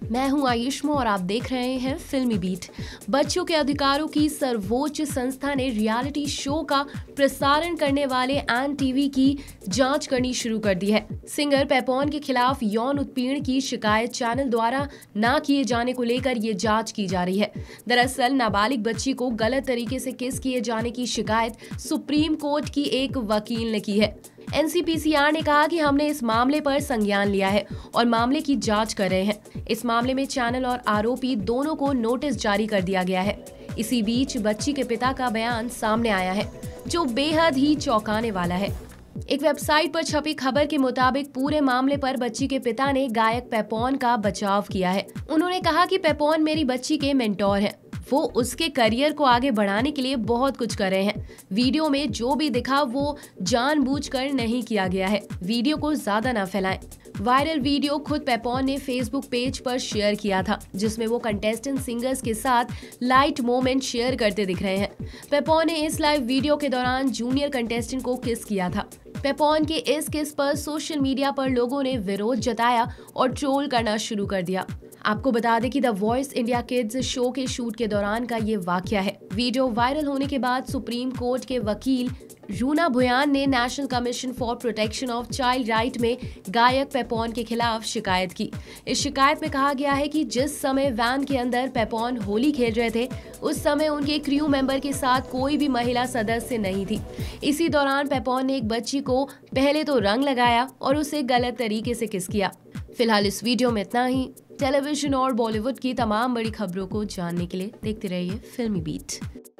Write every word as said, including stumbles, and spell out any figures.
मैं हूं आयुष्मा और आप देख रहे हैं फिल्मी बीट। बच्चों के अधिकारों की सर्वोच्च संस्था ने रियलिटी शो का प्रसारण करने वाले एन टीवी की जांच करनी शुरू कर दी है। सिंगर पेपॉन के खिलाफ यौन उत्पीड़न की शिकायत चैनल द्वारा न किए जाने को लेकर ये जांच की जा रही है। दरअसल नाबालिग बच्ची को गलत तरीके से किस किए जाने की शिकायत सुप्रीम कोर्ट की एक वकील ने की है। N C P C R ने कहा कि हमने इस मामले पर संज्ञान लिया है और मामले की जांच कर रहे हैं। इस मामले में चैनल और आरोपी दोनों को नोटिस जारी कर दिया गया है। इसी बीच बच्ची के पिता का बयान सामने आया है, जो बेहद ही चौंकाने वाला है। एक वेबसाइट पर छपी खबर के मुताबिक पूरे मामले पर बच्ची के पिता ने गायक पेपॉन का बचाव किया है। उन्होंने कहा कि पेपॉन मेरी बच्ची के मेंटोर हैं। वो उसके करियर को आगे बढ़ाने के लिए बहुत कुछ कर रहे हैं। वीडियो में जो भी दिखा वो जानबूझकर नहीं किया गया है। वीडियो को ज्यादा ना फैलाएं। वायरल वीडियो खुद पेपॉन ने फेसबुक पेज पर शेयर किया था, जिसमें वो कंटेस्टेंट सिंगर्स के साथ लाइट मोमेंट शेयर करते दिख रहे हैं। पेपॉन ने इस लाइव वीडियो के दौरान जूनियर कंटेस्टेंट को किस किया था। पेपॉन के इस किस पर सोशल मीडिया पर लोगों ने विरोध जताया और ट्रोल करना शुरू कर दिया। आपको बता दें कि the Voice India Kids show के शूट के दौरान का ये वाकया है। वीडियो वायरल होने के बाद सुप्रीम कोर्ट के वकील रूना भुयान ने National Commission for Protection of Child Right में गायक पेपॉन के खिलाफ शिकायत की। इस शिकायत में कहा गया है कि जिस समय वैन के अंदर पेपॉन होली खेल रहे थे, उस समय उनके क्रू मेंबर के साथ कोई भी महिला सदस्य नहीं थी। इसी दौरान पेपॉन ने एक बच्ची को पहले तो रंग लगाया और उसे गलत तरीके से किस किया। फिलहाल इस वीडियो में इतना ही। टेलीविजन और बॉलीवुड की तमाम बड़ी खबरों को जानने के लिए देखते रहिए फिल्मी बीट।